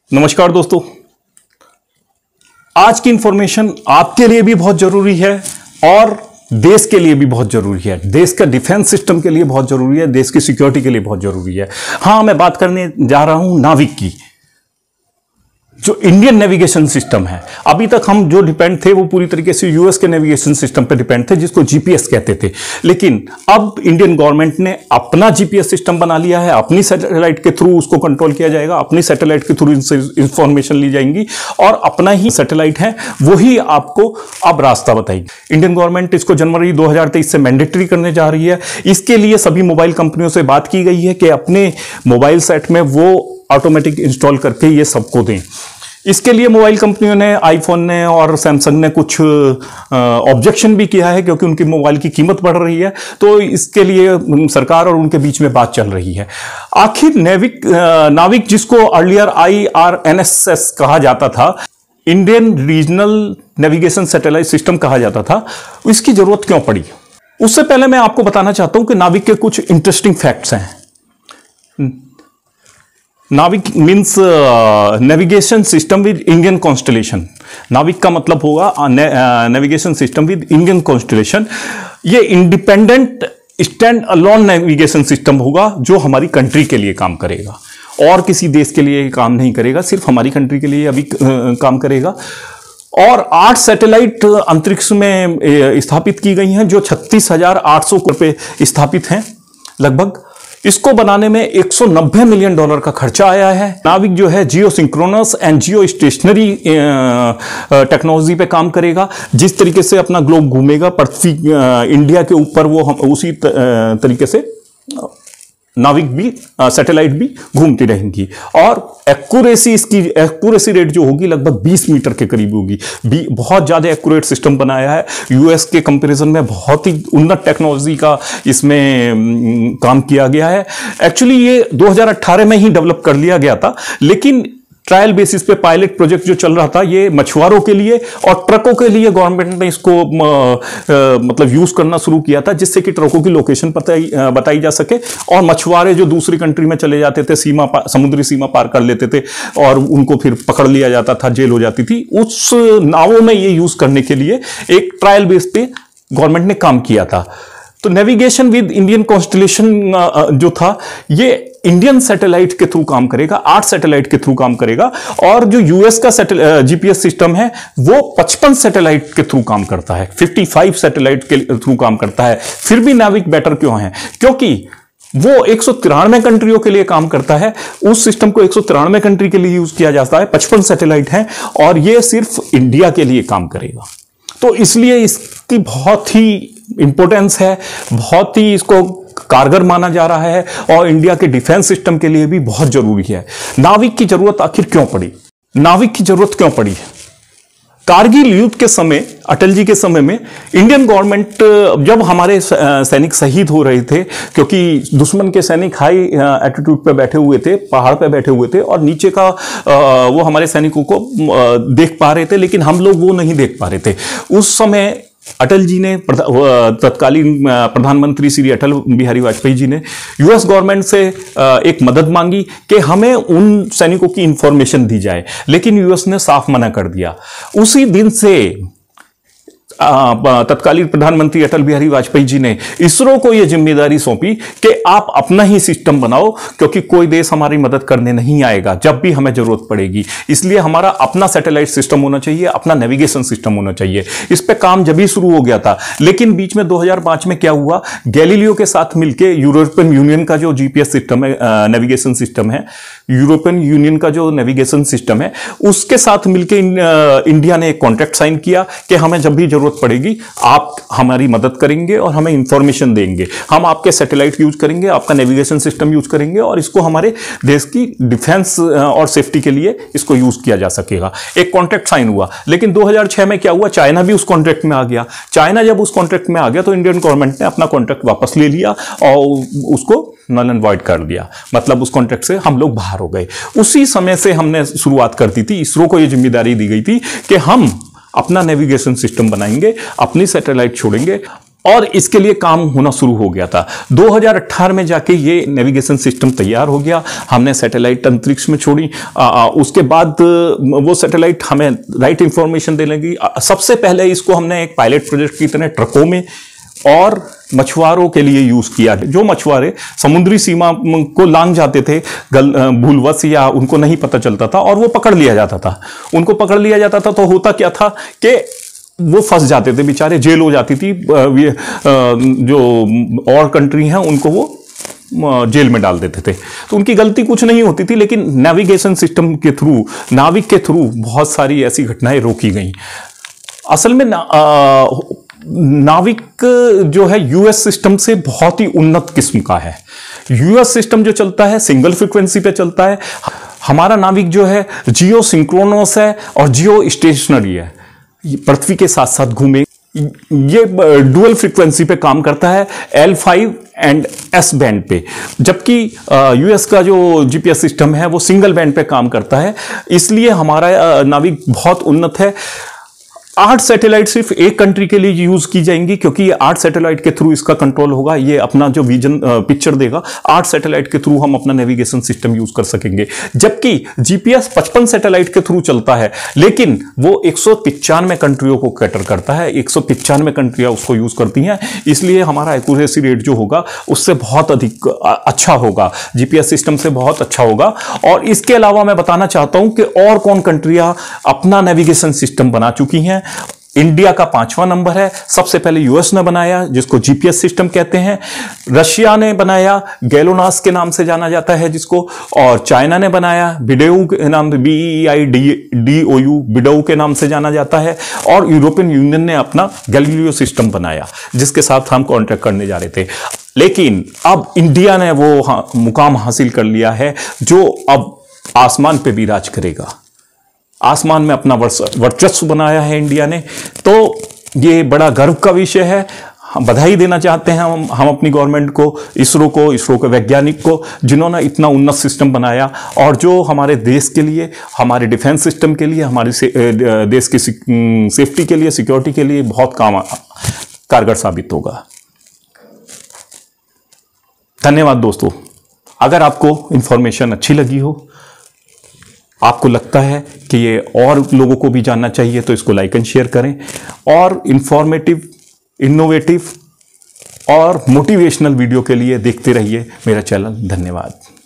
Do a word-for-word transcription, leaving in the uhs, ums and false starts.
नमस्कार दोस्तों, आज की इंफॉर्मेशन आपके लिए भी बहुत जरूरी है और देश के लिए भी बहुत जरूरी है। देश का डिफेंस सिस्टम के लिए बहुत जरूरी है, देश की सिक्योरिटी के लिए बहुत जरूरी है। हां, मैं बात करने जा रहा हूं नाविक की, जो इंडियन नेविगेशन सिस्टम है। अभी तक हम जो डिपेंड थे वो पूरी तरीके से यूएस के नेविगेशन सिस्टम पे डिपेंड थे, जिसको जीपीएस कहते थे। लेकिन अब इंडियन गवर्नमेंट ने अपना जीपीएस सिस्टम बना लिया है। अपनी सैटेलाइट के थ्रू उसको कंट्रोल किया जाएगा, अपनी सैटेलाइट के थ्रू इंफॉर्मेशन ली जाएंगी और अपना ही सैटेलाइट है वही आपको अब रास्ता बताएगी। इंडियन गवर्नमेंट इसको जनवरी दो हज़ार तेईस से मैंडेटरी करने जा रही है। इसके लिए सभी मोबाइल कंपनियों से बात की गई है कि अपने मोबाइल सेट में वो ऑटोमेटिक इंस्टॉल करके ये सबको दें। इसके लिए मोबाइल कंपनियों ने, आईफोन ने और सैमसंग ने कुछ ऑब्जेक्शन भी किया है, क्योंकि उनकी मोबाइल की कीमत बढ़ रही है। तो इसके लिए सरकार और उनके बीच में बात चल रही है। आखिर नेविक नाविक, जिसको earlier I R N S S कहा जाता था, Indian Regional Navigation Satellite System कहा जाता था, इसकी जरूरत क्यों पड़ी? उससे पहले मैं आपको बताना चाहता हूं कि नाविक के कुछ इंटरेस्टिंग फैक्ट्स हैं। NavIC means navigation system with Indian constellation. NavIC का मतलब होगा navigation system with Indian constellation. ये independent stand alone navigation system होगा जो हमारी कंट्री के लिए काम करेगा और किसी देश के लिए काम नहीं करेगा, सिर्फ हमारी कंट्री के लिए अभी काम करेगा। और आठ सैटेलाइट अंतरिक्ष में स्थापित की गई हैं, जो छत्तीस हजार आठ सौ करोड़ पे स्थापित हैं लगभग। इसको बनाने में एक सौ नब्बे मिलियन डॉलर का खर्चा आया है। नाविक जो है geosynchronous and geostationary technology पे काम करेगा। जिस तरीके से अपना ग्लोब घूमेगा पृथ्वी इंडिया के ऊपर, वो हम उसी तरीके से नाविक भी, सैटेलाइट भी घूमती रहेंगी। और एक्यूरेसी, इसकी एक्यूरेसी रेट जो होगी लगभग बीस मीटर के करीब होगी। बहुत ज़्यादा एक्यूरेट सिस्टम बनाया है। यूएस के कंपैरिजन में बहुत ही उन्नत टेक्नोलॉजी का इसमें काम किया गया है। एक्चुअली ये दो हज़ार अठारह में ही डेवलप कर लिया गया था, लेकिन ट्रायल बेसिस पे पायलट प्रोजेक्ट जो चल रहा था, ये मछुआरों के लिए और ट्रकों के लिए गवर्नमेंट ने इसको आ, आ, मतलब यूज करना शुरू किया था, जिससे कि ट्रकों की लोकेशन बताई बताई जा सके और मछुआरे जो दूसरी कंट्री में चले जाते थे, सीमा समुद्री सीमा पार कर लेते थे और उनको फिर पकड़ लिया जाता था, जेल हो जाती थी, उस नावों में ये यूज करने के लिए एक ट्रायल बेस पे गवर्नमेंट ने काम किया था। तो नेविगेशन विद इंडियन कॉन्स्टलेशन जो था, ये इंडियन सैटेलाइट के थ्रू काम करेगा, आठ सैटेलाइट के थ्रू काम करेगा। और जो यूएस का जीपीएस सिस्टम है वो पचपन सैटेलाइट के थ्रू काम करता है, पचपन सैटेलाइट के थ्रू काम करता है। फिर भी नाविक बेटर क्यों है? क्योंकि वो एक सौ तिरानवे कंट्रियों के लिए काम करता है। उस सिस्टम को एक सौ तिरानवे कंट्री के लिए यूज किया जाता है। पचपन सैटेलाइट है और ये सिर्फ इंडिया के लिए काम करेगा। तो इसलिए इसकी बहुत ही इंपॉर्टेंस है, बहुत ही इसको कारगर माना जा रहा है और इंडिया के डिफेंस सिस्टम के लिए भी बहुत जरूरी है। नाविक की जरूरत आखिर क्यों पड़ी? नाविक की जरूरत क्यों पड़ी? कारगिल युद्ध के समय, अटल जी के समय में इंडियन गवर्नमेंट, जब हमारे सैनिक शहीद हो रहे थे, क्योंकि दुश्मन के सैनिक हाई एल्टीट्यूड पे बैठे हुए थे, पहाड़ पे बैठे हुए थे और नीचे का वो हमारे सैनिकों को देख पा रहे थे, लेकिन हम लोग वो नहीं देख पा रहे थे। उस समय अटल जी ने, तत्कालीन प्रधानमंत्री श्री अटल बिहारी वाजपेयी जी ने यूएस गवर्नमेंट से एक मदद मांगी कि हमें उन सैनिकों की इंफॉर्मेशन दी जाए, लेकिन यूएस ने साफ मना कर दिया। उसी दिन से तत्कालीन प्रधानमंत्री अटल बिहारी वाजपेयी जी ने इसरो को यह जिम्मेदारी सौंपी कि आप अपना ही सिस्टम बनाओ, क्योंकि कोई देश हमारी मदद करने नहीं आएगा जब भी हमें जरूरत पड़ेगी। इसलिए हमारा अपना सैटेलाइट सिस्टम होना चाहिए, अपना नेविगेशन सिस्टम होना चाहिए। इस पे काम जब ही शुरू हो गया था, लेकिन बीच में दो हज़ार पाँच में क्या हुआ, गैलीलियो के साथ मिलकर यूरोपियन यूनियन का जो जीपीएस सिस्टम है, नेविगेशन सिस्टम है, यूरोपियन यूनियन का जो नेविगेशन सिस्टम है, उसके साथ मिलकर इंडिया ने एक कॉन्ट्रैक्ट साइन किया कि हमें जब भी जरूरत पड़ेगी आप हमारी मदद करेंगे और हमें इंफॉर्मेशन देंगे। हम आपके सैटेलाइट यूज करेंगे, आपका नेविगेशन सिस्टम यूज करेंगे और इसको हमारे देश की डिफेंस और सेफ्टी के लिए इसको यूज किया जा सकेगा। एक कॉन्ट्रैक्ट साइन हुआ, लेकिन दो हज़ार छह में क्या हुआ, चाइना भी उस कॉन्ट्रैक्ट में आ गया। चाइना जब उस कॉन्ट्रैक्ट में आ गया तो इंडियन गवर्नमेंट ने अपना कॉन्ट्रैक्ट वापस ले लिया और उसको नल एंड वॉइड कर दिया। मतलब उस कॉन्ट्रैक्ट से हम लोग बाहर हो गए। उसी समय से हमने शुरुआत कर दी थी, इसरो को यह जिम्मेदारी दी गई थी कि हम अपना नेविगेशन सिस्टम बनाएंगे, अपनी सैटेलाइट छोड़ेंगे और इसके लिए काम होना शुरू हो गया था। दो हज़ार अठारह में जाके ये नेविगेशन सिस्टम तैयार हो गया। हमने सैटेलाइट अंतरिक्ष में छोड़ी। आ, आ, उसके बाद वो सैटेलाइट हमें राइट इंफॉर्मेशन दे लेगी। सबसे पहले इसको हमने एक पायलट प्रोजेक्ट की तरह ट्रकों में और मछुआरों के लिए यूज किया। जो मछुआरे समुद्री सीमा को लांग जाते थे भूलवश या उनको नहीं पता चलता था और वो पकड़ लिया जाता था, उनको पकड़ लिया जाता था तो होता क्या था कि वो फंस जाते थे बेचारे, जेल हो जाती थी। जो और कंट्री हैं उनको वो जेल में डाल देते थे, तो उनकी गलती कुछ नहीं होती थी। लेकिन नेविगेशन सिस्टम के थ्रू, नाविक के थ्रू बहुत सारी ऐसी घटनाएं रोकी गई। असल में ना, आ, नाविक जो है यूएस सिस्टम से बहुत ही उन्नत किस्म का है। यूएस सिस्टम जो चलता है सिंगल फ्रीक्वेंसी पे चलता है। हमारा नाविक जो है जियो सिंक्रोनस है और जियो स्टेशनरी है, पृथ्वी के साथ साथ घूमे। ये डुअल फ्रीक्वेंसी पे काम करता है, L five and S band पे, जबकि यूएस का जो जीपीएस सिस्टम है वो सिंगल बैंड पे काम करता है। इसलिए हमारा नाविक बहुत उन्नत है। आठ सैटेलाइट सिर्फ एक कंट्री के लिए यूज की जाएंगी, क्योंकि ये आठ सैटेलाइट के थ्रू इसका कंट्रोल होगा। ये अपना जो विजन पिक्चर देगा, आठ सैटेलाइट के थ्रू हम अपना नेविगेशन सिस्टम यूज कर सकेंगे। जबकि जीपीएस पचपन सैटेलाइट के थ्रू चलता है, लेकिन वो एक सौ पिचानवे कंट्रियों को कैटर करता है। एक सौ पिचानवे कंट्रियां उसको यूज करती हैं, इसलिए हमारा एक्यूरेसी रेट जो होगा उससे बहुत अधिक अच्छा होगा, जीपीएस सिस्टम से बहुत अच्छा होगा। और इसके अलावा मैं बताना चाहता हूं कि और कौन कंट्रियां अपना नेविगेशन सिस्टम बना चुकी हैं। इंडिया का पांचवा नंबर है। सबसे पहले यूएस ने बनाया, जिसको जीपीएस सिस्टम कहते हैं। रशिया ने बनाया, गैलोनास के नाम से जाना जाता है जिसको। और चाइना ने बनाया, बिडेऊ के नाम से, B E I D D O U, BeiDou के नाम से जाना जाता है। और यूरोपियन यूनियन ने अपना गैलीलियो सिस्टम बनाया, जिसके साथ हम कॉन्ट्रैक्ट करने जा रहे थे। लेकिन अब इंडिया ने वो हाँ, मुकाम हासिल कर लिया है जो अब आसमान पे भी राज करेगा। आसमान में अपना वर्चस्व बनाया है इंडिया ने, तो ये बड़ा गर्व का विषय है। हम बधाई देना चाहते हैं हम हम अपनी गवर्नमेंट को, इसरो को, इसरो के वैज्ञानिक को, जिन्होंने इतना उन्नत सिस्टम बनाया और जो हमारे देश के लिए, हमारे डिफेंस सिस्टम के लिए, हमारी से, देश की सेफ्टी के लिए, सिक्योरिटी के लिए बहुत काम कारगर साबित होगा। धन्यवाद दोस्तों। अगर आपको इंफॉर्मेशन अच्छी लगी हो, आपको लगता है कि ये और लोगों को भी जानना चाहिए, तो इसको लाइक एंड शेयर करें। और इंफॉर्मेटिव, इनोवेटिव और मोटिवेशनल वीडियो के लिए देखते रहिए मेरा चैनल। धन्यवाद।